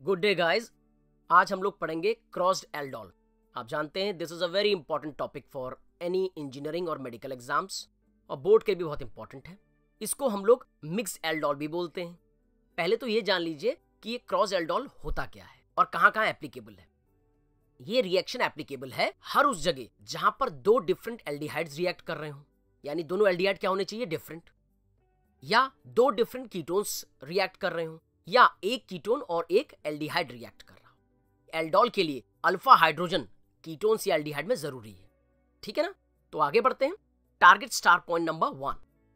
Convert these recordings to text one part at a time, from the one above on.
Good day guys. आज हम लोग पढ़ेंगे क्रॉस्ड एल्डोल। आप जानते हैं this is a very important topic for any engineering और मेडिकल एग्जाम्स, और बोर्ड के भी बहुत इंपॉर्टेंट है। इसको हम लोग मिक्स्ड एल्डोल भी बोलते हैं। पहले तो ये जान लीजिए कि ये क्रॉस एल्डोल होता क्या है और कहाँ कहाँ एप्लीकेबल है। ये रिएक्शन एप्लीकेबल है हर उस जगह जहां पर दो डिफरेंट एल्डिहाइड्स रिएक्ट कर रहे हो, यानी दोनों एल्डिहाइड क्या होने चाहिए, डिफरेंट, या दो डिफरेंट कीटोन्स रिएक्ट कर रहे हो, या एक कीटोन और एक एल्डिहाइड रिएक्ट कर रहा हो। एल्डोल के लिए अल्फा हाइड्रोजन कीटोन्स या एल्डिहाइड में जरूरी है, ठीक है ना। तो आगे बढ़ते हैं। Target star point number 1।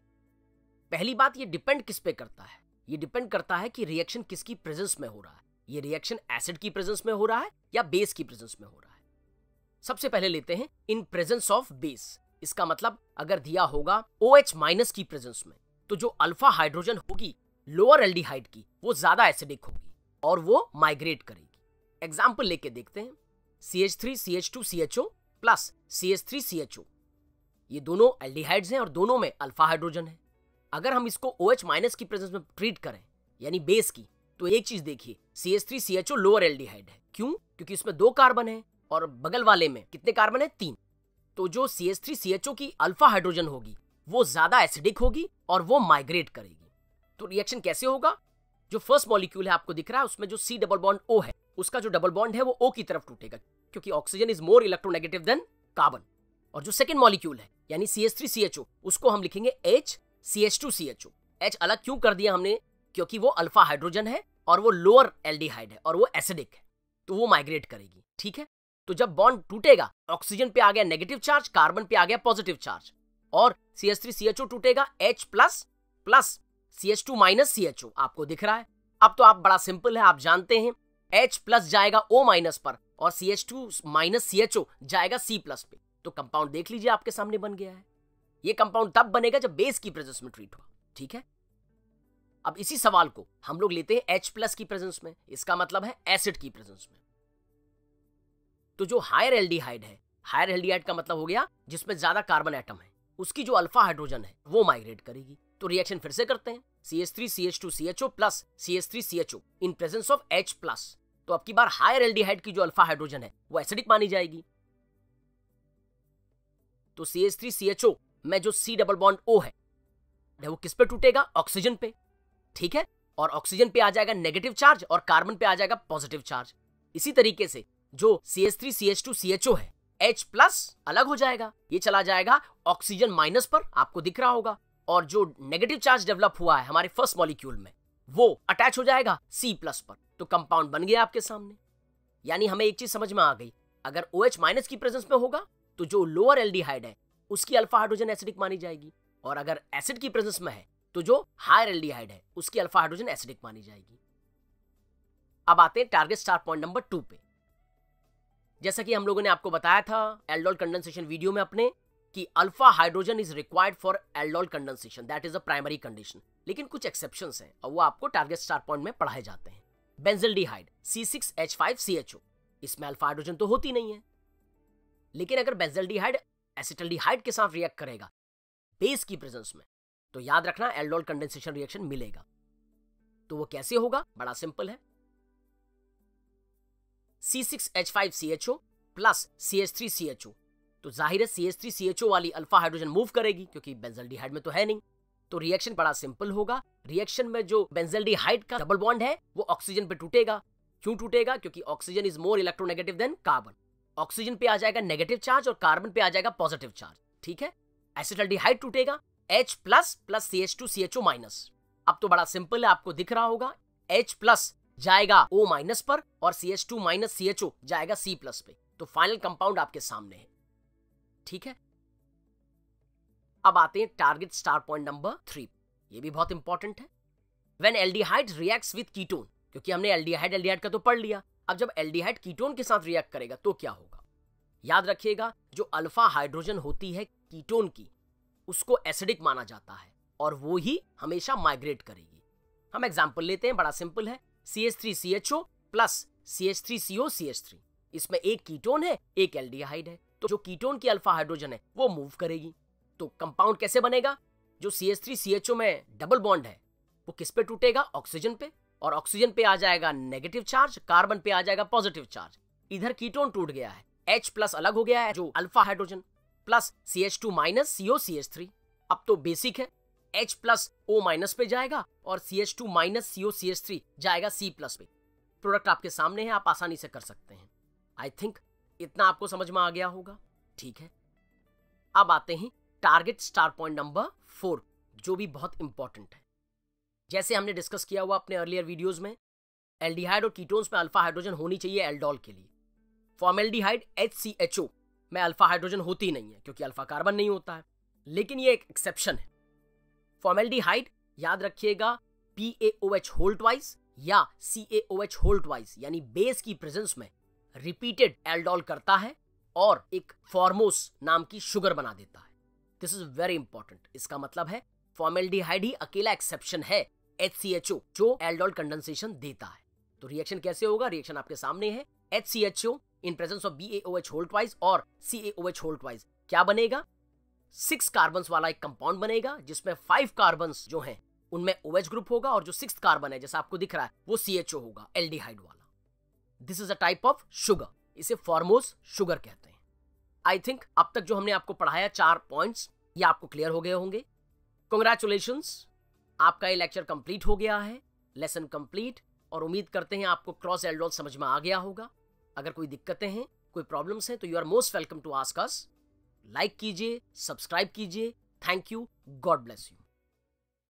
पहली बात, ये डिपेंड किस पे करता है? ये डिपेंड करता है कि रिएक्शन किसकी प्रेजेंस में हो रहा है। ये रिएक्शन एसिड की प्रेजेंस में हो रहा है या बेस की प्रेजेंस में हो रहा है। सबसे पहले लेते हैं इन प्रेजेंस ऑफ बेस। इसका मतलब अगर दिया होगा OH माइनस की प्रेजेंस में, तो जो अल्फा हाइड्रोजन होगी लोअर एल्डिहाइड की, वो ज्यादा एसिडिक होगी और वो माइग्रेट करेगी। एग्जाम्पल लेके देखते हैं। CH3CH2CHO प्लस CH3CHO, ये दोनों एल्डिहाइड्स हैं और दोनों में अल्फा हाइड्रोजन है। अगर हम इसको OH माइनस की प्रेजेंस में ट्रीट करें, यानी बेस की, तो एक चीज देखिए, CH3CHO लोअर एल्डिहाइड है। क्यों? क्योंकि इसमें 2 कार्बन है और बगल वाले में कितने कार्बन है, 3। तो जो CH3CHO की अल्फा हाइड्रोजन होगी वो ज्यादा एसिडिक होगी और वो माइग्रेट करेगी। तो रिएक्शन कैसे होगा? जो फर्स्ट मॉलिक्यूल है आपको दिख रहा है, उसमें जो C डबल बॉन्ड O है, उसका जो डबल बॉन्ड है वो O की तरफ टूटेगा, क्योंकि oxygen is more electronegative than carbon. और जो सेकंड मॉलिक्यूल है यानी CH3CHO, उसको हम लिखेंगे HCHO। H अलग क्यों कर दिया हमने? क्योंकि वो अल्फा हाइड्रोजन है और वो लोअर एल्डिहाइड है और वो एसिडिक है, तो वो माइग्रेट करेगी, ठीक है। तो जब बॉन्ड टूटेगा, ऑक्सीजन पे आ गया नेगेटिव चार्ज, कार्बन पे आ गया पॉजिटिव चार्ज, और CH3CHO टूटेगा H plus plus CH2 minus CHO, आपको दिख रहा है। अब तो आप बड़ा सिंपल है, आप जानते हैं H प्लस जाएगा O माइनस पर और CH2 माइनस CHO जाएगा C प्लस पे। तो कंपाउंड देख लीजिए आपके सामने बन गया है। ये कंपाउंड तब बनेगा जब बेस की प्रेजेंस में ट्रीट हुआ, ठीक है। अब इसी सवाल को हम लोग लेते हैं H प्लस की प्रेजेंस में, इसका मतलब है एसिड की प्रेजेंस में। तो जो हायर एल्डिहाइड है, हायर एल्डिहाइड का मतलब हो गया जिसमें ज्यादा कार्बन एटम है, उसकी जो अल्फा हाइड्रोजन है वो माइग्रेट करेगी। तो रिएक्शन फिर से करते हैं। CH3CH2CHO plus CH3CHO in presence of H plus. तो अब की बार हायर एल्डिहाइड की जो अल्फा हाइड्रोजन है वो एसिडिक मानी जाएगी। तो CH3CHO में जो C डबल बॉन्ड O है वो किस पे टूटेगा? ऑक्सीजन पे, ठीक है। और ऑक्सीजन पे आ जाएगा नेगेटिव चार्ज और कार्बन पे आ जाएगा पॉजिटिव चार्ज। इसी तरीके से जो CH3CH2CHO है, H प्लस अलग हो जाएगा, ये चला जाएगा ऑक्सीजन माइनस पर, आपको दिख रहा होगा, और जो नेगेटिव चार्ज डेवलप हुआ है हमारे फर्स्ट मॉलिक्यूल में वो अटैच हो जाएगा C प्लस पर। तो कंपाउंड बन गया आपके सामने। यानी हमें एक चीज समझ में आ गई, अगर OH माइनस की प्रेजेंस में होगा तो जो लोअर एल्डिहाइड है उसकी अल्फा हाइड्रोजन एसिडिक मानी जाएगी, और अगर एसिड की प्रेजेंस में है तो जो हायर एल्डिहाइड है उसकी अल्फा हाइड्रोजन एसिडिक मानी जाएगी। अब आते हैं टारगेट स्टार पॉइंट नंबर 2 पे। जैसा कि हम लोगों ने आपको बताया था एल्डोल कंडेंसेशन वीडियो में अपने, कि alpha hydrogen is required for aldol condensation, that is a primary condition. लेकिन कुछ एक्सेप्शंस हैं और वो आपको टारगेट स्टार पॉइंट में पढ़ाए जाते हैं। बेंजल्डिहाइड C6H5CHO, इसमें अल्फा हाइड्रोजन तो होती नहीं है, लेकिन अगर बेंजल्डिहाइड एसिटल्डिहाइड के साथ रिएक्ट करेगा बेस की प्रेजेंस में, तो याद रखना एल्डोल कंडेंसेशन रिएक्शन मिलेगा। तो वो कैसे होगा? बड़ा सिंपल है। C6H5CHO प्लस CH3CHO, तो जाहिर है CH3CHO वाली अल्फा हाइड्रोजन मूव करेगी क्योंकि बेंजल्डिहाइड में तो है नहीं। तो रिएक्शन बड़ा सिंपल होगा। रिएक्शन में जो बेंजल्डिहाइड का डबल बॉन्ड है वो ऑक्सीजन पे टूटेगा। क्यों टूटेगा? क्योंकि oxygen is more electronegative than carbon. Oxygen पे आ जाएगा नेगेटिव चार्ज और कार्बन पे आ जाएगा पॉजिटिव चार्ज, ठीक है। एसिटल्डिहाइड टूटेगा H plus plus CH2CHO minus. अब तो बड़ा सिंपल है, आपको दिख रहा होगा, H प्लस जाएगा O माइनस पर और CH2 माइनस CHO जाएगा C प्लस पे। तो फाइनल कंपाउंड आपके सामने है, ठीक है। अब आते हैं टारगेट स्टार पॉइंट नंबर 3। ये भी बहुत इंपॉर्टेंट है। When aldehyde reacts with ketone, क्योंकि हमने एल्डिहाइड का तो पढ़ लिया, अब जब एल्डिहाइड कीटोन के साथ रिएक्ट करेगा तो क्या होगा? याद रखिएगा, जो अल्फा हाइड्रोजन होती है कीटोन की, उसको एसिडिक माना जाता है और वो ही हमेशा माइग्रेट करेगी। हम एग्जांपल लेते हैं, बड़ा सिंपल है। CH3CHO प्लस CH3COCH3, इसमें एक कीटोन है एक एल्डिहाइड है, तो जो कीटोन की अल्फा हाइड्रोजन है वो मूव करेगी। तो कंपाउंड कैसे बनेगा? जो CH3CHO में डबल बॉन्ड है वो किस पे टूटेगा? ऑक्सीजन पे, और ऑक्सीजन पे आ जाएगा नेगेटिव चार्ज, कार्बन पे आ जाएगा पॉजिटिव चार्ज। इधर कीटोन टूट गया है, H प्लस अलग हो गया है जो alpha hydrogen, plus CH2 minus COCH3। अब तो बेसिक है, H प्लस O माइनस पे जाएगा और CH2 माइनस COCH3 जाएगा C प्लस पे। प्रोडक्ट आपके सामने है, आप आसानी से कर सकते हैं। आई थिंक इतना आपको समझ में आ गया होगा। ठीक है, अब आते हैं टारगेट स्टार पॉइंट नंबर 4, जो भी बहुत इंपॉर्टेंट है। जैसे हमने डिस्कस किया हुआ अपने अर्लियर वीडियोस में, एल्डिहाइड और कीटोन्स में अल्फा हाइड्रोजन होनी चाहिए एल्डोल के लिए। फॉर्मेल्डिहाइड HCHO में अल्फा हाइड्रोजन होती नहीं है क्योंकि अल्फा कार्बन नहीं होता है, लेकिन ये एक एक्सेप्शन है। फॉर्मेल्डिहाइड याद रखिएगा PaOH होल ट्वाइस या CaOH होल ट्वाइस यानी बेस की प्रेजेंस में रिपीटेड एल्डोल करता है और एक फॉर्मोस नाम की शुगर बना देता है। This is very important. इसका मतलब है फॉर्मेल्डिहाइड ही अकेला एक्सेप्शन है HCHO जो एल्डोल कंडेंसेशन देता है। तो रिएक्शन कैसे होगा? रिएक्शन आपके सामने है। HCHO in presence of BaOH whole twice और CaOH होल ट्वाइस क्या बनेगा? 6 कार्बन्स वाला एक कंपाउंड बनेगा जिसमें 5 कार्बन्स जो हैं उनमें OH ग्रुप होगा और जो 6th कार्बन है जैसा आपको दिख रहा है वो CHO होगा, एल्डिहाइड वाला। This is a type of sugar, इसे फॉर्मोस शुगर कहते हैं। आई थिंक अब तक जो हमने आपको पढ़ाया 4 पॉइंट्स ये आपको क्लियर हो गए होंगे। कांग्रेचुलेशंस, आपका ये लेक्चर कंप्लीट हो गया है, लेसन कंप्लीट। और उम्मीद करते हैं आपको क्रॉस एल्डोल समझ में आ गया होगा। अगर कोई दिक्कतें हैं, कोई प्रॉब्लम्स हैं तो you are most welcome to ask us. Like कीजिए, सब्सक्राइब कीजिए। Thank you, God bless you.